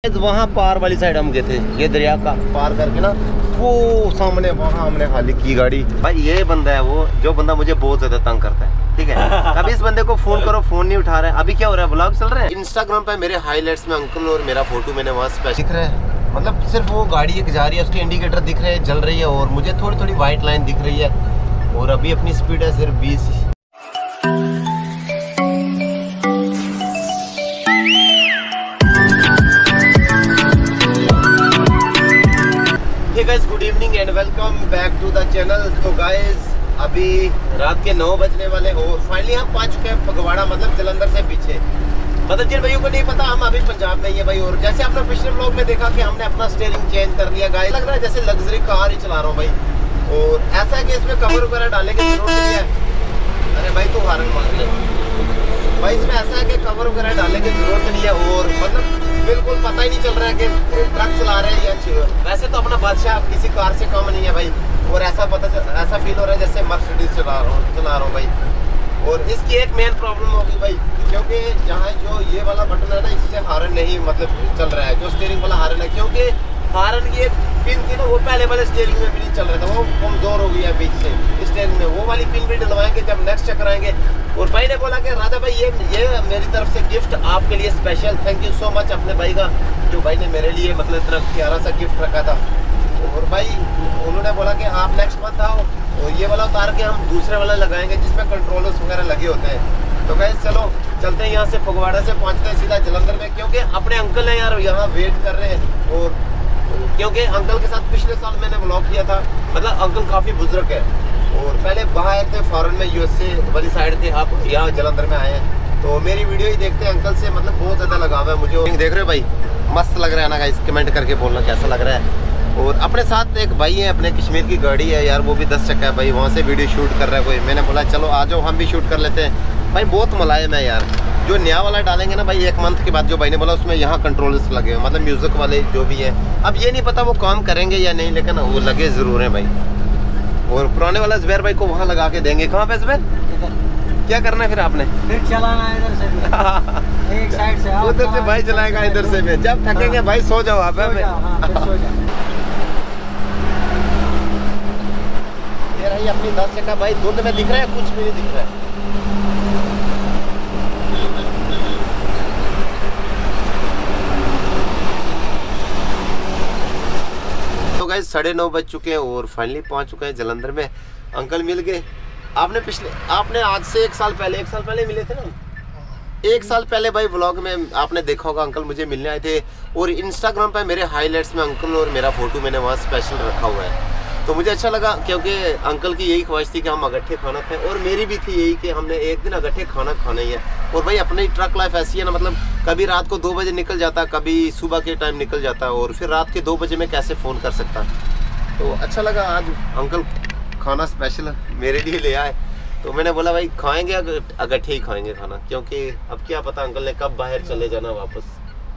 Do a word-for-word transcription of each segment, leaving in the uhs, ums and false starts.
वहाँ पार वाली साइड हम गए थे, ये दरिया का पार करके ना, वो सामने वहाँ हमने खाली की गाड़ी। भाई ये बंदा है वो, जो बंदा मुझे बहुत ज्यादा तंग करता है, ठीक है। अभी इस बंदे को फोन करो, फोन नहीं उठा रहा है। अभी क्या हो रहा है, ब्लॉग चल रहा है इंस्टाग्राम पे, मेरे हाईलाइट्स में अंकल और मेरा फोटो मैंने वहाँ स्पेशल दिख रहा है। मतलब सिर्फ वो गाड़ी एक जा रही है, उसके इंडिकेटर दिख रहे हैं, जल रही है, और मुझे थोड़ी थोड़ी व्हाइट लाइन दिख रही है, और अभी अपनी स्पीड है सिर्फ बीस। Guys good evening and welcome back to the channel. तो गाइस अभी रात के नौ बजने वाले और फाइनली हम पहुंच चुके हैं फगवाड़ा, मतलब जलंधर से पीछे। मतलब जिन भाइयों को नहीं पता, हम अभी पंजाब में ही है भाई। और जैसे आपने पिछले व्लॉग में देखा कि हमने अपना स्टीयरिंग चेंज कर लिया, गाइस लग रहा है जैसे लग्जरी कार ही चला रहा हूँ भाई। और ऐसा है कि इसमें कवर वगैरह डालने की जरूरत नहीं है। अरे भाई तू हारन मार ले भाई, इसमें ऐसा है कि कवर वगैरह डालने की जरूरत नहीं है, और मतलब बिल्कुल पता ही नहीं चल रहा है कि ट्रक चला रहे हैं या चाहिए। वैसे तो अपना बादशाह किसी कार से कम नहीं है भाई, और ऐसा पता चल, ऐसा फील हो रहा है जैसे मर्सिडीज चला रहा हूँ चला रहा हूँ भाई। और इसकी एक मेन प्रॉब्लम होगी भाई, क्योंकि जहाँ जो ये वाला बटन है ना, इससे हारन नहीं मतलब चल रहा है, जो स्टीयरिंग वाला हारन है, क्योंकि हारन की एक पिन थी ना, वो पहले वाले स्टीयरिंग में भी नहीं चल रहा था, वो कमजोर हो गई है बीच से स्टीयरिंग में। वो वाली पिन भी डलवाएंगे जब नेक्स्ट चक्कर आएंगे। और भाई ने बोला कि राजा भाई ये ये मेरी तरफ से गिफ्ट आपके लिए special, thank you so much अपने भाई का, जो भाई ने मेरे लिए मतलब इतना प्यारा सा गिफ्ट रखा था। और भाई उन्होंने बोला कि आप नेक्स्ट मंथ आओ और ये वाला उतार के हम दूसरे वाला लगाएंगे जिसमें कंट्रोलर्स वगैरह लगे होते हैं। तो गाइस चलो चलते हैं यहाँ से, फगवाड़ा से पहुँचते हैं सीधा जलंधर में, क्योंकि अपने अंकल हैं यार यहाँ वेट कर रहे हैं। और क्योंकि अंकल के साथ पिछले साल मैंने व्लॉग किया था, मतलब अंकल काफ़ी बुजुर्ग है और पहले बाहर थे फॉरेन में, यूएसए वाली साइड थे, आप यहाँ जलंधर में आए हैं। तो मेरी वीडियो ही देखते हैं अंकल से, मतलब बहुत ज़्यादा लगाव है मुझे। देख रहे हो भाई, मस्त लग रहा है ना गाइस, कमेंट करके बोलना कैसा लग रहा है। और अपने साथ एक भाई है, अपने कश्मीर की गाड़ी है यार, वो भी दस चक्का है भाई, वहाँ से वीडियो शूट कर रहा है कोई। मैंने बोला चलो आ जाओ हम भी शूट कर लेते हैं भाई। बहुत मुलायम है यार, जो नया वाला डालेंगे ना भाई एक मंथ के बाद, जो भाई ने बोला उसमें यहाँ कंट्रोलर्स लगे हुए, मतलब म्यूजिक वाले जो भी है। अब ये नहीं पता वो काम करेंगे या नहीं, लेकिन वो लगे ज़रूर हैं भाई। और पुराने वाला जुबैर भाई को वहाँ लगा के देंगे। कहाँ पे जुबैर, क्या करना है फिर आपने? फिर चलाना है इधर से एक साइड से, उधर से भाई चलाएगा, इधर से भी। जब थकेंगे भाई सो जाओ आप। ये रही अपनी दस चक्का भाई, धुंध में दिख रहा है, कुछ भी नहीं दिख रहा है। गाइस साढ़े नौ बज चुके हैं और फाइनली पहुंच चुके हैं जलंधर में। अंकल मिल गए। आपने पिछले आपने आज से एक साल पहले एक साल पहले मिले थे ना, एक साल पहले भाई व्लॉग में आपने देखा होगा, अंकल मुझे मिलने आए थे। और इंस्टाग्राम पे मेरे हाईलाइट्स में अंकल और मेरा फोटो मैंने वहाँ स्पेशल रखा हुआ है। तो मुझे अच्छा लगा, क्योंकि अंकल की यही ख्वाहिश थी कि हम अगट्ठे खाना खाएं, और मेरी भी थी यही कि हमने एक दिन अगट्ठे खाना खाना ही है। और भाई अपनी ट्रक लाइफ ऐसी है ना, मतलब कभी रात को दो बजे निकल जाता, कभी सुबह के टाइम निकल जाता, और फिर रात के दो बजे में कैसे फ़ोन कर सकता। तो अच्छा लगा आज अंकल खाना स्पेशल मेरे लिए ले आए। तो मैंने बोला भाई खाएंगे अगट्ठे ही खाएंगे खाना, क्योंकि अब क्या पता अंकल ने कब बाहर चले जाना वापस,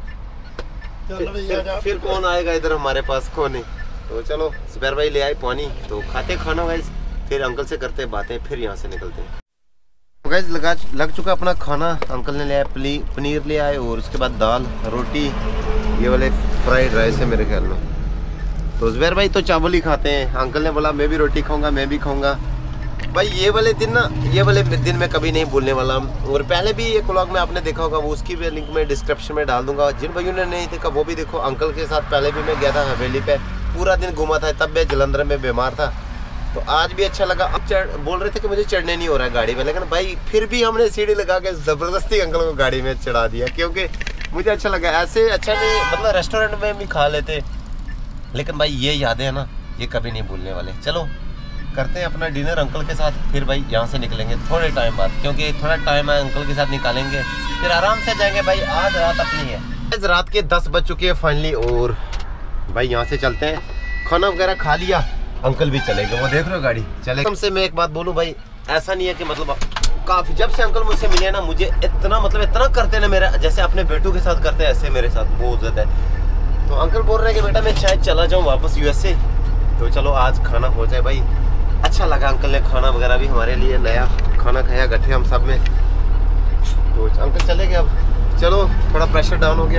फिर, फिर, फिर कौन आएगा इधर हमारे पास, कौन नहीं। तो चलो जुबैर भाई ले आए पानी, तो खाते खाना गाइस, फिर अंकल से करते बातें, फिर यहाँ से निकलते हैं। तो गाइस लगा लग चुका अपना खाना। अंकल ने ले आया पनीर ले आए, और उसके बाद दाल रोटी, ये वाले फ्राइड राइस है मेरे ख्याल में। तो जुबैर भाई तो चावल ही खाते हैं, अंकल ने बोला मैं भी रोटी खाऊंगा, मैं भी खाऊंगा भाई। ये वाले दिन ना, ये वाले दिन मैं कभी नहीं भूलने वाला। और पहले भी एक व्लॉग में आपने देखा होगा, वो उसकी भी लिंक में डिस्क्रिप्शन में डाल दूंगा, जिन भाइयों ने नहीं देखा वो भी देखो। अंकल के साथ पहले भी मैं गया था हवेली पे, पूरा दिन घूमा था, तब मैं जलंधर में बीमार था। तो आज भी अच्छा लगा। अब चढ़ बोल रहे थे कि मुझे चढ़ने नहीं हो रहा है गाड़ी में, लेकिन भाई फिर भी हमने सीढ़ी लगा के ज़बरदस्ती अंकल को गाड़ी में चढ़ा दिया, क्योंकि मुझे अच्छा लगा। ऐसे अच्छा नहीं, मतलब रेस्टोरेंट में भी खा लेते, लेकिन भाई ये यादें हैं ना, ये कभी नहीं भूलने वाले। चलो करते हैं अपना डिनर अंकल के साथ, फिर भाई यहाँ से निकलेंगे थोड़े टाइम बाद, क्योंकि थोड़ा टाइम है अंकल के साथ निकालेंगे, फिर आराम से जाएंगे भाई। आज रात अपनी है। आज रात के दस बज चुके हैं फाइनली, और भाई यहाँ से चलते हैं। खाना वगैरह खा लिया, अंकल भी चले गए, वो देख रहे हो गाड़ी चले। हमसे मैं एक बात बोलूँ भाई, ऐसा नहीं है कि मतलब काफ़ी, जब से अंकल मुझसे मिले ना, मुझे इतना मतलब इतना करते ना मेरा, जैसे अपने बेटों के साथ करते हैं ऐसे मेरे साथ बहुत ज़्यादा है। तो अंकल बोल रहे हैं कि बेटा मैं शायद चला जाऊँ वापस यूएसए। तो चलो आज खाना हो जाए भाई। अच्छा लगा, अंकल ने खाना वगैरह भी हमारे लिए नया खाना खाया, गट्ठे हम सब में। तो अंकल चले गए, अब चलो थोड़ा प्रेशर डाउन हो गया,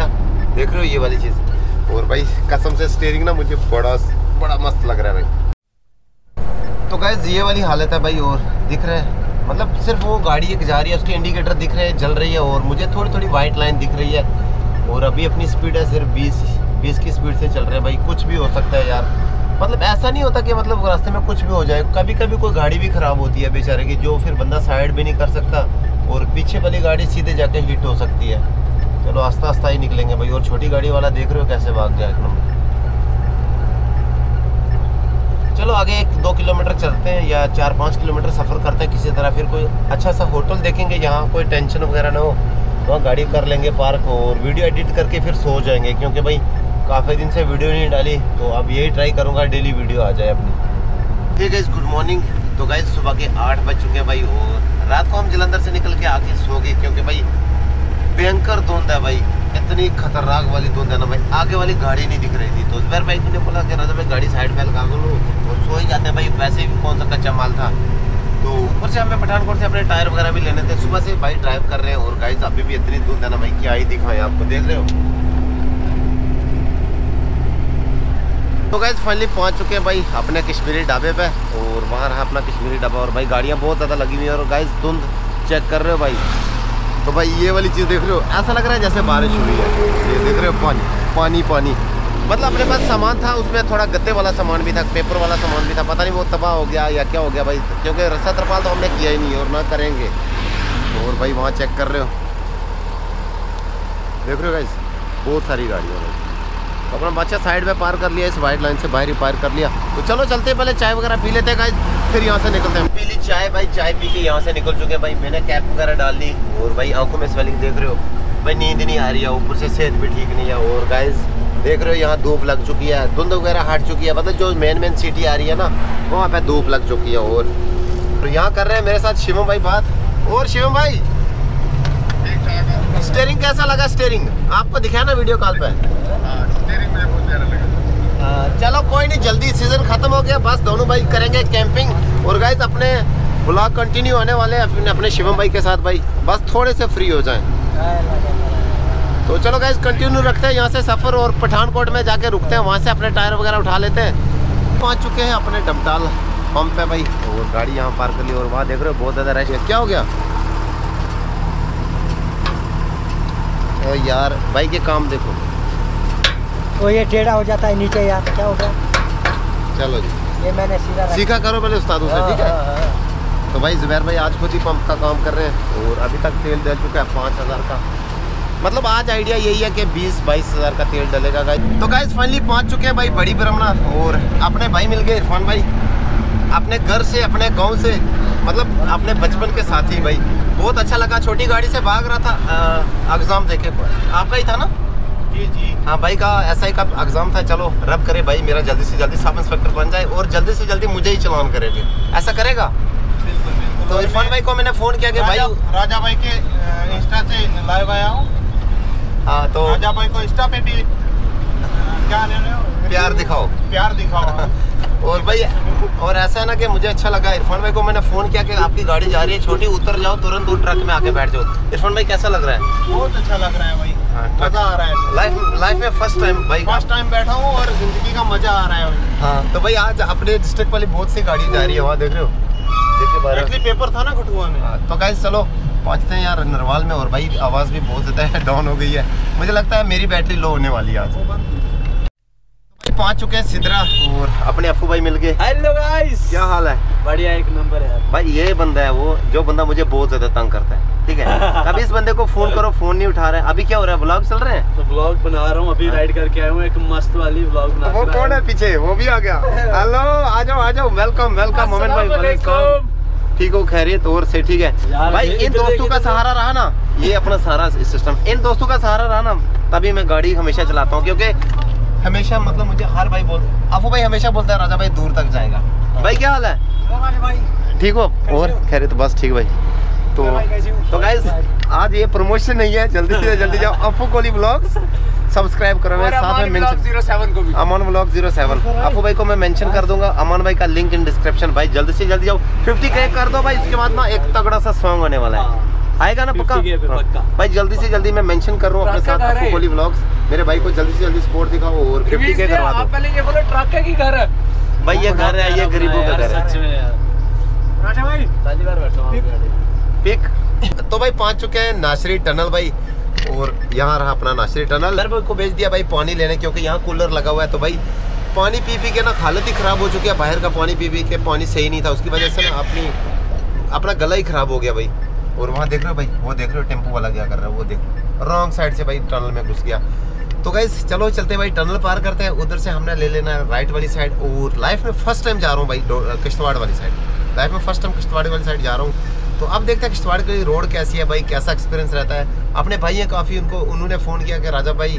देख रहे हो ये वाली चीज़। और भाई कसम से स्टीयरिंग ना मुझे बड़ा बड़ा मस्त लग रहा है भाई। तो गाइस ये वाली हालत है भाई। और दिख रहा है मतलब सिर्फ वो गाड़ी एक जा रही है, उसके इंडिकेटर दिख रहे हैं, जल रही है, और मुझे थोड़ी थोड़ी वाइट लाइन दिख रही है। और अभी अपनी स्पीड है सिर्फ बीस बीस की स्पीड से चल रहे हैं भाई। कुछ भी हो सकता है यार, मतलब ऐसा नहीं होता कि मतलब रास्ते में कुछ भी हो जाए। कभी कभी कोई गाड़ी भी ख़राब होती है बेचारे की, जो फिर बंदा साइड भी नहीं कर सकता और पीछे वाली गाड़ी सीधे जाके हिट हो सकती है। चलो आस्ता आस्ता ही निकलेंगे भाई। और छोटी गाड़ी वाला देख रहे हो कैसे भाग गया एक नंबर। चलो आगे एक दो किलोमीटर चलते हैं या चार पाँच किलोमीटर सफ़र करते हैं किसी तरह, फिर कोई अच्छा सा होटल देखेंगे जहाँ कोई टेंशन वगैरह ना हो, वहाँ गाड़ी कर लेंगे पार्क और वीडियो एडिट करके फिर सो जाएंगे। क्योंकि भाई काफ़ी दिन से वीडियो नहीं डाली, तो अब यही ट्राई करूँगा डेली वीडियो आ जाए अपनी। ठीक है, गुड मॉर्निंग। तो गाइस सुबह के आठ बज चुके हैं भाई, और रात को हम जलंधर से निकल के आके सो गए क्योंकि भाई भयंकर धुंध है भाई, इतनी खतरनाक वाली धुंध है ना भाई। आगे वाली गाड़ी नहीं दिख रही थी, तो जुबैर भाई ने बोला कि राजा भाई गाड़ी साइड पे लगा लो और सो ही जाते हैं भाई। वैसे भी कौन सा कच्चा माल था, तो ऊपर से हमें पठानकोट से अपने टायर वगैरह भी लेने थे। सुबह से भाई ड्राइव कर रहे हैं और गाइस अभी भी इतनी धुंध है ना भाई, क्या ही दिखाएं आपको, देख रहे हो। तो गाइस फाइनली पहुंच चुके हैं भाई अपने कश्मीरी ढाबे पे, और वहाँ रहा अपना कश्मीरी ढाबा। और भाई गाड़ियाँ बहुत ज़्यादा लगी हुई है और गाइस धुंध चेक कर रहे हो भाई। तो भाई ये वाली चीज़ देख रहे हो, ऐसा लग रहा है जैसे बारिश हुई है। ये देख रहे हो पानी पानी पानी। मतलब अपने पास सामान था, उसमें थोड़ा गत्ते वाला सामान भी था, पेपर वाला सामान भी था, पता नहीं वो तबाह हो गया या क्या हो गया भाई, क्योंकि रस्सा तरपाल तो हमने किया ही नहीं और ना करेंगे। और भाई वहाँ चेक कर रहे हो, देख रहे हो गाइस बहुत सारी गाड़ियाँ भाई। तो अपना बच्चा साइड में पार कर लिया, इस वाइट लाइन से बाहर ही पार कर लिया। तो चलो चलते पहले चाय वगैरह पी लेते हैं गाइस, फिर यहाँ से निकलते हैं। पी ली चाय भाई, चाय पी के यहाँ से निकल चुके हैं भाई। मैंने कैप वगैरह डाल ली और भाई आंखों में स्वेलिंग देख रहे हो भाई, नींद नहीं आ रही है, ऊपर से सेहत भी ठीक नहीं है। और गाइस देख रहे हो यहाँ धूप लग चुकी है, धुंध वगैरह हट चुकी है, मतलब जो मेन मेन सिटी आ रही है ना वहाँ पे धूप लग चुकी है। और तो यहाँ कर रहे हैं मेरे साथ शिवम भाई बात। और शिवम भाई स्टीयरिंग कैसा लगा? स्टीयरिंग आपको दिखाया ना वीडियो कॉल पे? स्टीयरिंग मुझे बहुत प्यारा लगा। चलो कोई नहीं, जल्दी सीजन खत्म हो गया, बस दोनों भाई करेंगे कैंपिंग। और गाइस अपने ब्लॉग कंटिन्यू होने वाले हैं अपने, अपने शिवम भाई के साथ भाई, बस थोड़े से फ्री हो जाएं। तो चलो गाइस कंटिन्यू रखते हैं यहाँ से सफ़र, और पठानकोट में जाके रुकते हैं, वहाँ से अपने टायर वगैरह उठा लेते हैं। पहुँच चुके हैं अपने डबटाल पंप पे भाई, और गाड़ी यहाँ पार्क कर ली। और वहाँ देख रहे हो बहुत ज़्यादा रश है। क्या हो गया ओ यार, भाई के काम देखो, वो ये टेढ़ा हो जाता है नीचे यार, क्या हो गया? चलो जी, ये मैंने सीधा सीखा करो पहले उस्तादों से, ठीक है। तो भाई जुबैर भाई आज खुद ही पंप का काम कर रहे हैं, और अभी तक तेल डल चुका है पाँच हज़ार का। मतलब आज आइडिया यही है कि बीस बाईस हज़ार का तेल डलेगा गाइस। तो गाइस फाइनली पहुंच चुके हैं भाई बड़ी ब्रह्मणा, और अपने भाई मिल गए इरफान भाई, अपने घर से अपने गांव से, मतलब अपने बचपन के साथी भाई। बहुत अच्छा लगा, छोटी गाड़ी से भाग रहा था, एग्ज़ाम देखे आपका ही था ना? जी जी हाँ भाई का एस आई का एग्ज़ाम था। चलो रब करे भाई मेरा जल्दी से जल्दी सब इंस्पेक्टर बन जाए और जल्दी से जल्दी मुझे ही चलान करे, फिर ऐसा करेगा। बिल्कुल बिल्कुल। तो इरफान भाई को मैंने फ़ोन किया कि भाई राजा भाई के इंस्टा से लाइव आया हूँ। हाँ तो राजा भाई को इंस्टा पे भी क्या ले रहे हो? प्यार दिखाओ, प्यार दिखाओ। और भाई और ऐसा है ना कि मुझे अच्छा लगा, इरफान भाई को मैंने फ़ोन किया कि आपकी गाड़ी जा रही है छोटी, उतर जाओ तुरंत, दूर ट्रक में आके बैठ जाओ। इरफान भाई कैसा लग रहा है? बहुत अच्छा लग रहा है भाई, हाँ, मजा आ रहा है। लाइफ लाइफ में फर्स्ट टाइम भाई, फर्स्ट टाइम बैठा हूँ और जिंदगी का मजा आ रहा है भाई। हाँ तो भाई आज अपने डिस्ट्रिक्ट वाली बहुत सी गाड़ी जा रही है, वहाँ देख रहे हो, देखिए बारह। एक्चुअली पेपर था ना कठुआ में। हाँ, तो गाइस चलो पहुँचते हैं यार नरवाल में। और भाई आवाज़ भी बहुत ज़्यादा है, डाउन हो गई है, मुझे लगता है मेरी बैटरी लो होने वाली है आज। पहुंच चुके हैं सिदरा, और अपने अफू भाई मिल गए। हेलो गाइस, क्या हाल है? बढ़िया, एक नंबर है भाई ये बंदा है वो जो बंदा मुझे बहुत ज्यादा तंग करता है, ठीक है। कभी इस बंदे को फोन करो, फोन नहीं उठा रहे हैं। अभी क्या हो रहा है, व्लॉग चल रहे हैं? तो व्लॉग बना रहा हूँ, अभी राइड करके आया हूँ, एक मस्त वाली व्लॉग बना। वो कौन है पीछे? वो भी आ गया। हेलो आ जाओ आ जाओ, वेलकम वेलकम मोमेंट भाई, वेलकम। ठीक हो, खैरियत और से? ठीक है भाई, इन दोस्तों का सहारा रहा ना, ये अपना सारा सिस्टम, इन दोस्तों का सहारा रहा ना, तभी मैं गाड़ी हमेशा चलाता हूँ। क्योंकि हमेशा मतलब मुझे हर भाई बोल, अफू भाई हमेशा बोलता है राजा भाई दूर तक जाएगा। भाई क्या हाल है? ठीक हो? और खैरियत? बस ठीक भाई। तो तो गाइस आज ये प्रमोशन नहीं है, जल्दी से जल्दी जाओ अफू कोहली ब्लॉग्स सब्सक्राइब करो, मेरे साथ में मेंशन ज़ीरो सेवन को भी, अमन व्लॉग ज़ीरो सेवन। अफू भाई को मैं मेंशन कर दूंगा, अमन भाई का लिंक इन डिस्क्रिप्शन। भाई जल्दी से जल्दी जाओ, फिफ्टी के कर दो भाई, इसके बाद ना एक तगड़ा सा सॉन्ग होने वाला है। आएगा ना पक्का? फिफ्टी के पे हाँ। पक्का। भाई जल्दी से जल्दी मैं मेंशन कर रहा हूँ अपने ट्रक साथ का घर है। आपको कोहली व्लॉग्स, मेरे भाई को जल्दी से जल्दी सपोर्ट दिखाओ और फिफ्टी के करवा आप दो। पहले ये बोलो ट्रक है कि घर है? भाई ये घर है, ये गरीबों का घर है। सच में यार राजा भाई पहली बार बैठा हूँ पिक तो भाई पहुंच चुके हैं नाशरी टनल भाई, और यहाँ रहा अपना नाशरी टनल। इधर को भेज दिया भाई पानी लेने, क्योंकि यहाँ कूलर लगा हुआ है। तो भाई पानी पी पी के ना हालत ही ख़राब हो चुकी है, बाहर का पानी पी पी के पानी सही नहीं था, उसकी वजह से ना अपनी अपना गला ही ख़राब हो गया भाई। और वहाँ देख रहे हो भाई, वो देख रहे हो टेम्पो वाला क्या कर रहा है, वो देखो रॉन्ग साइड से भाई टनल में घुस गया। तो गाइस चलो चलते भाई टनल पार करते हैं, उधर से हमने ले लेना है राइट वाली साइड। और लाइफ में फर्स्ट टाइम जा रहा हूँ भाई किश्तवाड़ वाली साइड, लाइफ में फर्स्ट टाइम किश्तवाड़ वाली साइड जा रहा हूँ। तो अब देखते हैं किश्तवाड़ की रोड कैसी है भाई, कैसा एक्सपीरियंस रहता है। अपने भाई हैं काफ़ी, उनको उन्होंने फ़ोन किया कि राजा भाई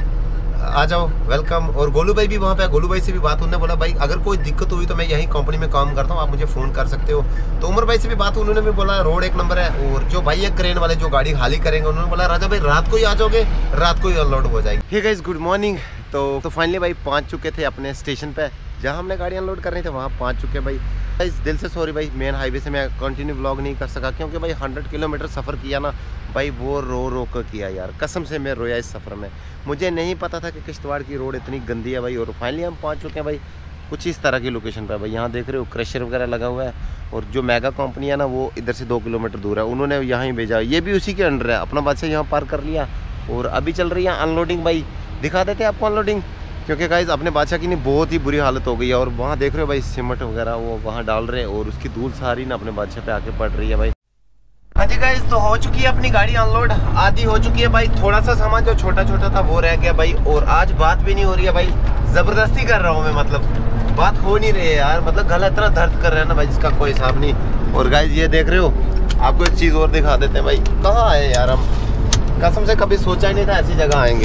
आ जाओ, वेलकम। और गोलू भाई भी वहाँ पे, गोलू भाई से भी बात, उन्होंने बोला भाई अगर कोई दिक्कत हुई तो मैं यहीं कंपनी में काम करता हूँ, आप मुझे फ़ोन कर सकते हो। तो उमर भाई से भी बात, उन्होंने भी बोला रोड एक नंबर है। और जो भाई है क्रेन वाले जो गाड़ी खाली करेंगे, उन्होंने बोला राजा भाई रात को ही आ जाओगे, रात को ही अनलोड हो जाएगी। Hey guys good morning. तो तो फाइनली भाई पहुँच चुके थे अपने स्टेशन पे, जहाँ हमने गाड़ी अनलोड करनी थी वहाँ पहुँच चुके भाई। इस दिल से सॉरी भाई, मेन हाईवे से मैं कंटिन्यू व्लॉग नहीं कर सका, क्योंकि भाई हंड्रेड किलोमीटर सफ़र किया ना भाई, वो रो रो कर किया यार, कसम से मैं रोया इस सफ़र में। मुझे नहीं पता था कि किश्तवाड़ की रोड इतनी गंदी है भाई। और फाइनली हम पहुंच चुके हैं भाई कुछ इस तरह की लोकेशन पर भाई। यहाँ देख रहे हो क्रशर वगैरह लगा हुआ है, और जो मेगा कंपनी है ना वो इधर से दो किलोमीटर दूर है, उन्होंने यहाँ ही भेजा। ये भी उसी के अंडर है, अपना बादशाह यहाँ पार कर लिया। और अभी चल रही है अनलोडिंग भाई, दिखा देते हैं आपको अनलोडिंग, क्योंकि गाइस अपने बादशाह की नहीं बहुत ही बुरी हालत हो गई है। और वहाँ देख रहे हो भाई सीमेंट वगैरह वो वहाँ डाल रहे हैं, और उसकी धूल सारी ना अपने बादशाह पे आके पड़ रही है भाई। हाँ जी गाइस, तो हो चुकी है अपनी गाड़ी अनलोड, आधी हो चुकी है भाई। थोड़ा सा सामान जो छोटा छोटा था वो रह गया भाई। और आज बात भी नहीं हो रही है भाई, ज़बरदस्ती कर रहा हूँ मैं, मतलब बात हो नहीं रही है यार, मतलब गला इतना दर्द कर रहा है ना भाई जिसका कोई हिसाब नहीं। और गाइस ये देख रहे हो, आपको एक चीज़ और दिखा देते हैं भाई, कहाँ आए यार हम, कसम से कभी सोचा ही नहीं था ऐसी जगह आएंगे।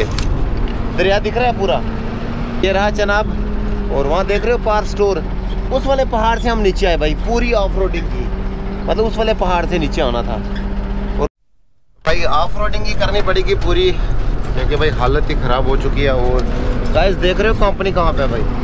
दरिया दिख रहा है पूरा, ये रहा जनाब। और वहाँ देख रहे हो पार स्टोर, उस वाले पहाड़ से हम नीचे आए भाई, पूरी ऑफ रोडिंग की, मतलब उस वाले पहाड़ से नीचे आना था। और भाई ऑफ रोडिंग ही करनी पड़ेगी पूरी, क्योंकि भाई हालत ही ख़राब हो चुकी है। और गाइस देख रहे हो कंपनी कहाँ पे है भाई,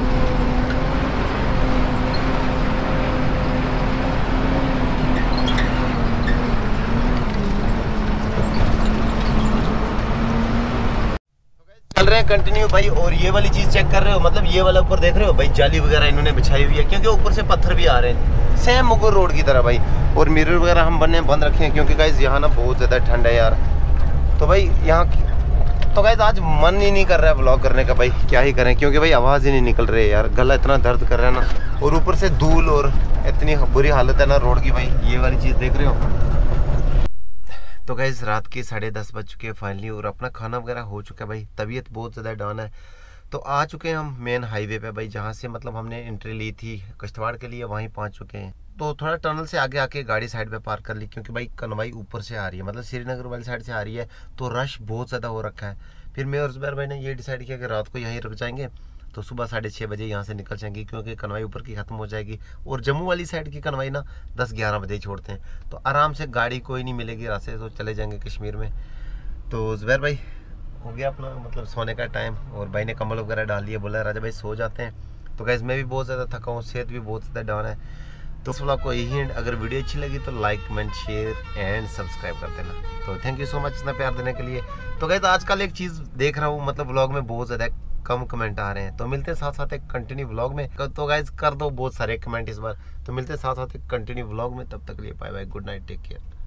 चल रहे हैं कंटिन्यू भाई। और ये वाली चीज़ चेक कर रहे हो, मतलब ये वाला ऊपर देख रहे हो भाई, जाली वगैरह इन्होंने बिछाई हुई है, क्योंकि ऊपर से पत्थर भी आ रहे हैं सेम मुगल रोड की तरह भाई। और मिरर वगैरह हम बनने बंद रखे हैं, क्योंकि गाइस यहाँ ना बहुत ज़्यादा ठंड है यार। तो भाई यहाँ तो गाइस आज मन ही नहीं कर रहा है ब्लॉग करने का भाई, क्या ही करें, क्योंकि भाई आवाज़ ही नहीं निकल रही है यार, गला इतना दर्द कर रहा है ना, और ऊपर से धूल और इतनी बुरी हालत है ना रोड की भाई। ये वाली चीज़ देख रहे हो। तो गाइस रात के साढ़े दस बज चुके हैं फाइनली, और अपना खाना वगैरह हो चुका है भाई, तबीयत बहुत ज़्यादा डाउन है। तो आ चुके हैं हम मेन हाईवे पे भाई, जहाँ से मतलब हमने एंट्री ली थी किश्तवाड़ के लिए, वहीं पहुँच चुके हैं। तो थोड़ा टनल से आगे आके गाड़ी साइड पे पार्क कर ली, क्योंकि भाई कनवाई ऊपर से आ रही है, मतलब श्रीनगर वाली साइड से आ रही है, तो रश बहुत ज़्यादा हो रखा है। फिर मैं और जुबैर भाई ने ये डिसाइड किया कि रात को यहीं रुक जाएंगे, तो सुबह साढ़े छः बजे यहाँ से निकल जाएंगे, क्योंकि कनवाई ऊपर की ख़त्म हो जाएगी। और जम्मू वाली साइड की कनवाई ना दस ग्यारह बजे ही छोड़ते हैं, तो आराम से गाड़ी कोई नहीं मिलेगी रास्ते, तो चले जाएंगे कश्मीर में। तो जुबैर भाई हो गया अपना मतलब सोने का टाइम, और भाई ने कम्बल वगैरह डाल दिया, बोला राजा भाई सो जाते हैं। तो गाइस मैं भी बहुत ज़्यादा थका हूँ, सेहत भी बहुत ज़्यादा डाउन है। तो इस व्लॉग को यही एंड, अगर वीडियो अच्छी लगी तो like comment share and subscribe कर देना। तो थैंक यू सो मच इतना प्यार देने के लिए। तो गाइस आजकल एक चीज़ देख रहा हूँ, मतलब व्लॉग में बहुत ज़्यादा कम कमेंट आ रहे हैं, तो मिलते हैं साथ साथ एक कंटिन्यू व्लॉग में। तो गाइस कर दो बहुत सारे कमेंट इस बार, तो मिलते हैं साथ साथ एक कंटिन्यू व्लॉग में, तब तक के लिए bye bye, good night, take care.